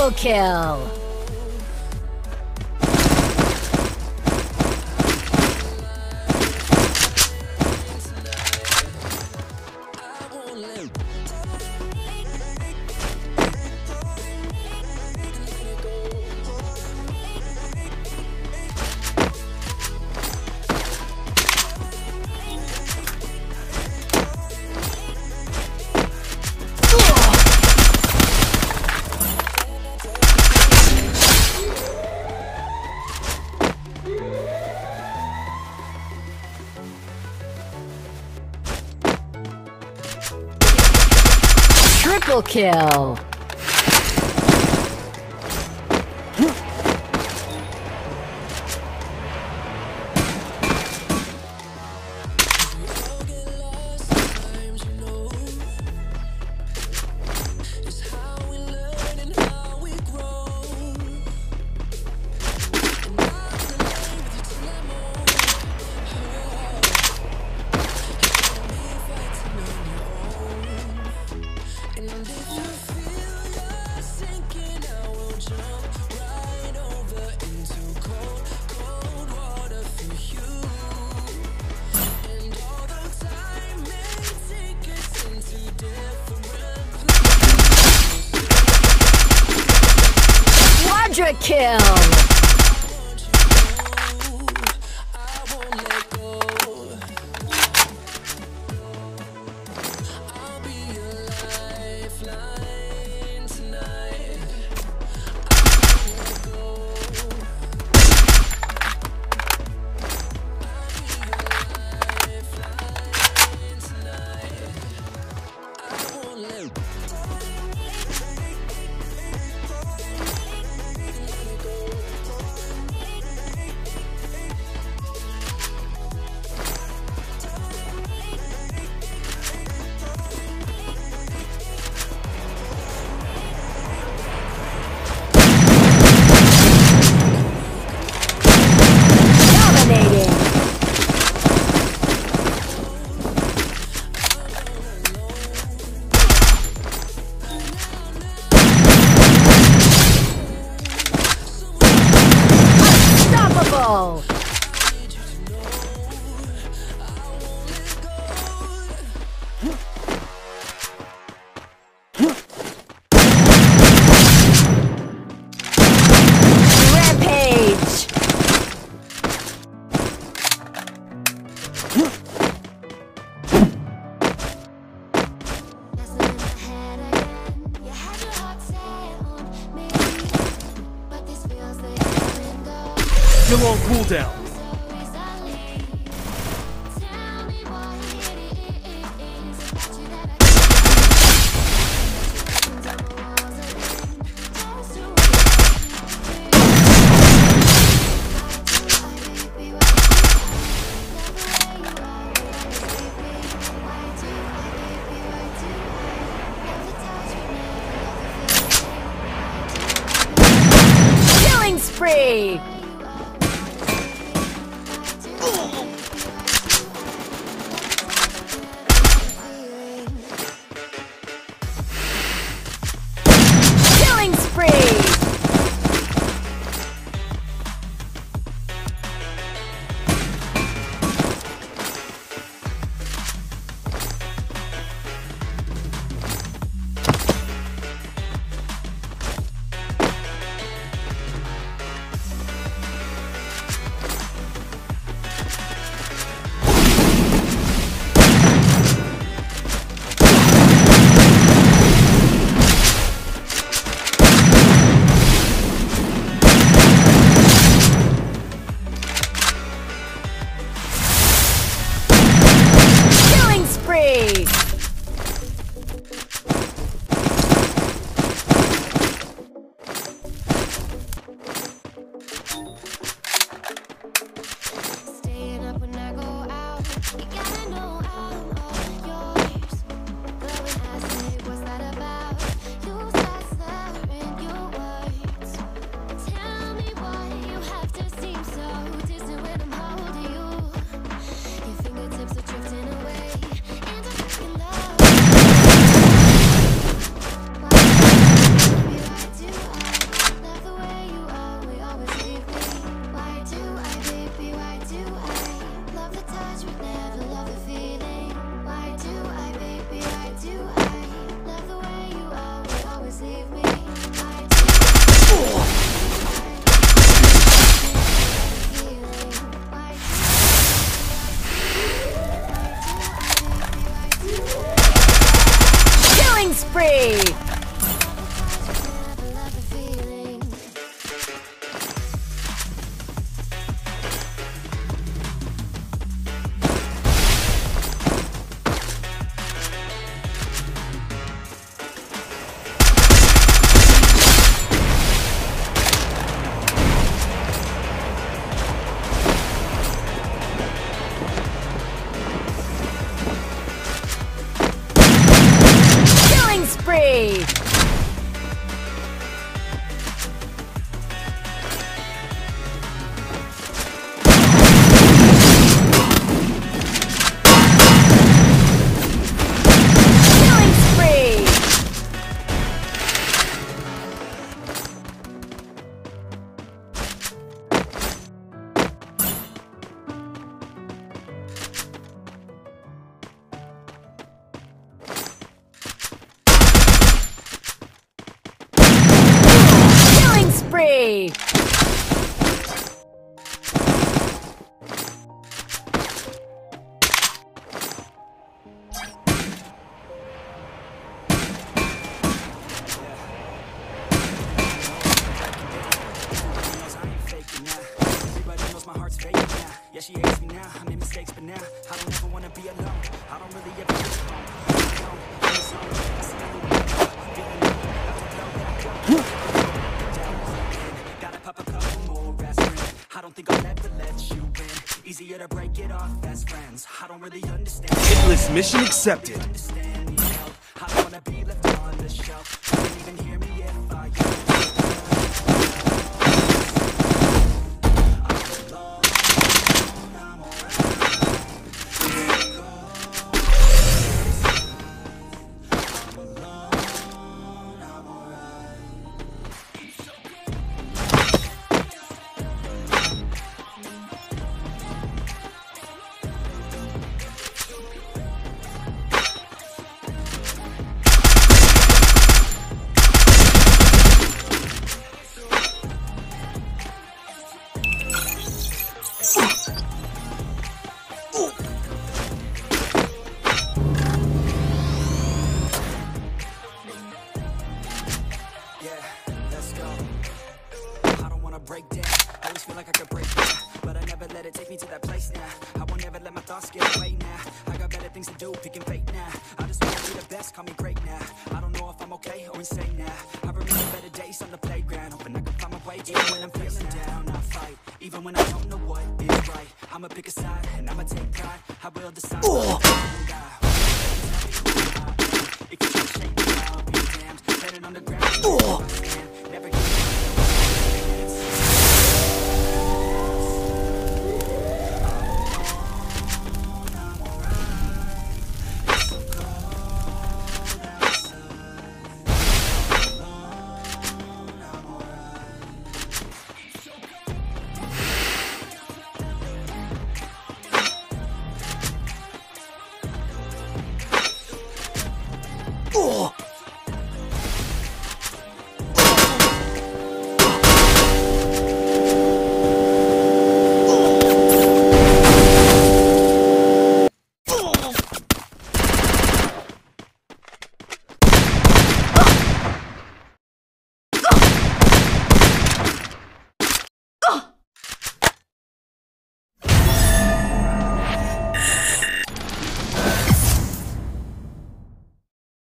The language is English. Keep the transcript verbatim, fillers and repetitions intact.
Triple kill! Triple kill! Quadra kill! Still on cooldown. Killing spree! Killing spree! Killing spree! Staying up when I go out, you gotta know I'm all yours. But when I say what's that about, you start slurring your words. Tell me why you have to seem so distant when I'm holding you. Your fingertips are drifting away, and I'm fucking love. Why do I do I? I don't ever wanna be alone. I don't really ever feel alone. In the zone, that's the only way. Feeling low, about to blow that go. Gotta pop a couple more aspirin. I don't think I'll ever let you in. Easier to break it off best friends. I don't really understand. Hitless mission accepted. Understand the help. I don't wanna be left on the shelf. You can't even hear me if I yell. Break down. I always feel like I could break down, but I never let it take me to that place now. I won't ever let my thoughts get away now. I got better things to do, picking fate now. I just wanna be the best, call me great now. I don't know if I'm okay or insane now. I remember better days on the playground, hoping I can find my way. Even when I'm feeling down, I fight. Even when I don't know what is right, I'ma pick a side and I'ma take pride. I will decide.